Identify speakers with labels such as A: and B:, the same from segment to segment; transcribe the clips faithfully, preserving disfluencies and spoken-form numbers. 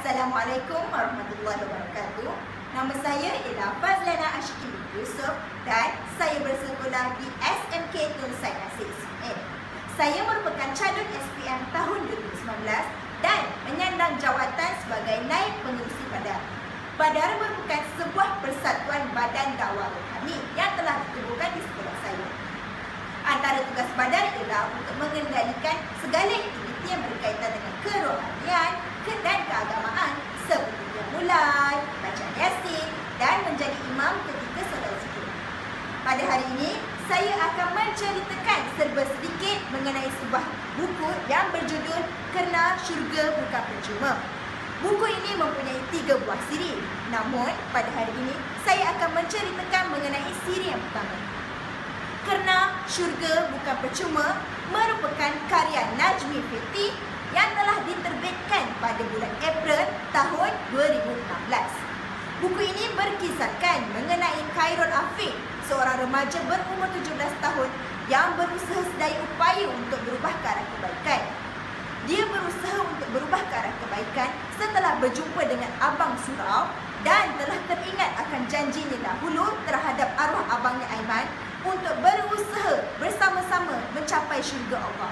A: Assalamualaikum warahmatullahi wabarakatuh. Nama saya ialah Fazlana Ashiki Yusof dan saya bersekolah di S M K Tun Said Nasir S P M. Saya merupakan calon S P M tahun dua ribu sembilan belas dan menyandang jawatan sebagai Naib Pengerusi Badar. Badar merupakan sebuah persatuan badan dakwah rohani yang telah ditubuhkan di sekolah saya. Antara tugas Badar ialah untuk mengendalikan segala aktiviti yang berkaitan dengan kerohanian dan keagamaan seperti yang mulai, bacaan Yasin dan menjadi imam ketika solat zuhur. Pada hari ini, saya akan menceritakan serba sedikit mengenai sebuah buku yang berjudul Kerana Syurga Bukan Percuma. Buku ini mempunyai tiga buah siri. Namun, pada hari ini, saya akan menceritakan mengenai siri yang pertama. Kerana Syurga Bukan Percuma merupakan karya Najmi Fethi yang telah diterbitkan pada bulan April tahun dua ribu enam belas. Buku ini berkisarkan mengenai Khairul Afiq, seorang remaja berumur tujuh belas tahun yang berusaha sedaya upaya untuk berubah ke arah kebaikan. Dia berusaha untuk berubah ke arah kebaikan setelah berjumpa dengan Abang Surau dan telah teringat akan janjinya dahulu terhadap arwah abangnya Aiman untuk berusaha bersama-sama mencapai syurga Allah.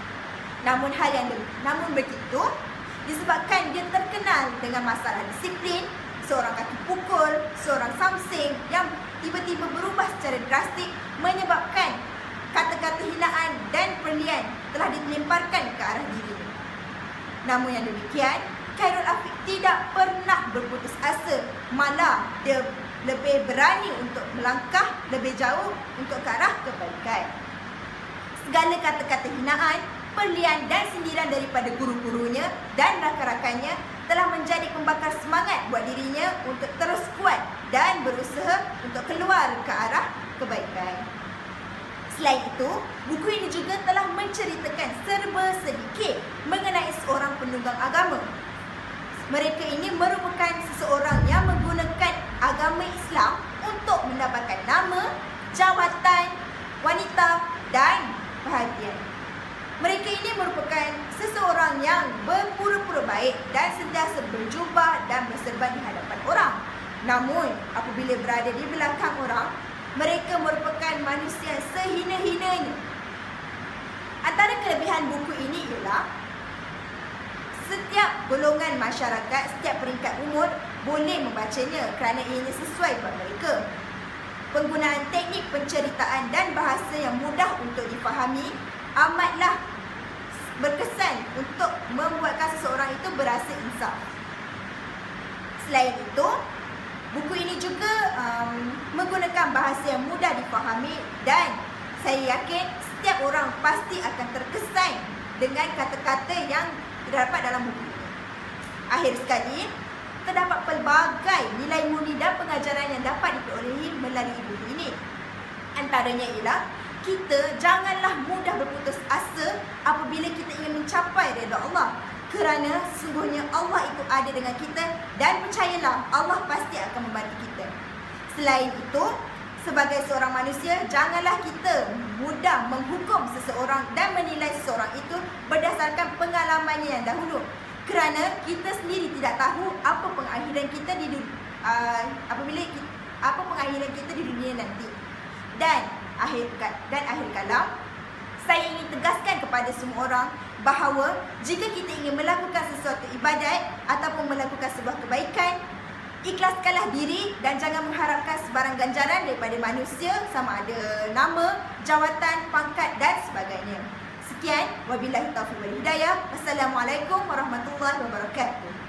A: Namun hal yang namun begitu, disebabkan dia terkenal dengan masalah disiplin, seorang kaki pukul, seorang samsing yang tiba-tiba berubah secara drastik menyebabkan kata-kata hinaan dan perlian telah dilemparkan ke arah dirinya. Namun yang demikian, Khairul Afiq tidak pernah berputus asa, malah dia lebih berani untuk melangkah lebih jauh untuk ke arah kebaikan. Segala kata-kata hinaan, perlian dan sindiran daripada guru-gurunya dan rakan-rakannya telah menjadi pembakar semangat buat dirinya untuk terus kuat dan berusaha untuk keluar ke arah kebaikan. Selain itu, buku ini juga telah menceritakan serba sedikit mengenai seorang penunggang agama. Mereka ini merupakan seseorang yang menggunakan agama Islam untuk mendapatkan nama, jawatan, wanita dan perhatian. Mereka ini merupakan seseorang yang berpura-pura baik dan sentiasa berjubah dan berserban di hadapan orang. Namun, apabila berada di belakang orang, mereka merupakan manusia sehina-hinanya. Antara kelebihan buku ini ialah setiap golongan masyarakat, setiap peringkat umur boleh membacanya kerana ianya sesuai buat mereka. Penggunaan teknik penceritaan dan bahasa yang mudah untuk difahami amatlah berkesan untuk membuatkan seseorang itu berasa insaf. Selain itu, buku ini juga um, menggunakan bahasa yang mudah difahami dan saya yakin setiap orang pasti akan terkesan dengan kata-kata yang terdapat dalam buku ini. Akhir sekali, terdapat pelbagai nilai murni dan pengajaran yang dapat diperolehi melalui buku ini. Antaranya ialah kita janganlah mudah berputus asa apabila kita ingin mencapai redha Allah, kerana sesungguhnya Allah itu ada dengan kita dan percayalah Allah pasti akan membantu kita. Selain itu, sebagai seorang manusia, janganlah kita mudah menghukum seseorang dan menilai seseorang itu berdasarkan pengalamannya yang dahulu, kerana kita sendiri tidak tahu apa pengakhiran kita di uh, apabila kita, apa pengakhiran kita di dunia nanti. Dan akhir dan akhir kalam, saya ingin tegaskan kepada semua orang bahawa jika kita ingin melakukan sesuatu ibadat ataupun melakukan sebuah kebaikan, ikhlaskanlah diri dan jangan mengharapkan sebarang ganjaran daripada manusia sama ada nama, jawatan, pangkat dan sebagainya. Sekian, wabillahi taufiq wal hidayah. Wassalamualaikum warahmatullahi wabarakatuh.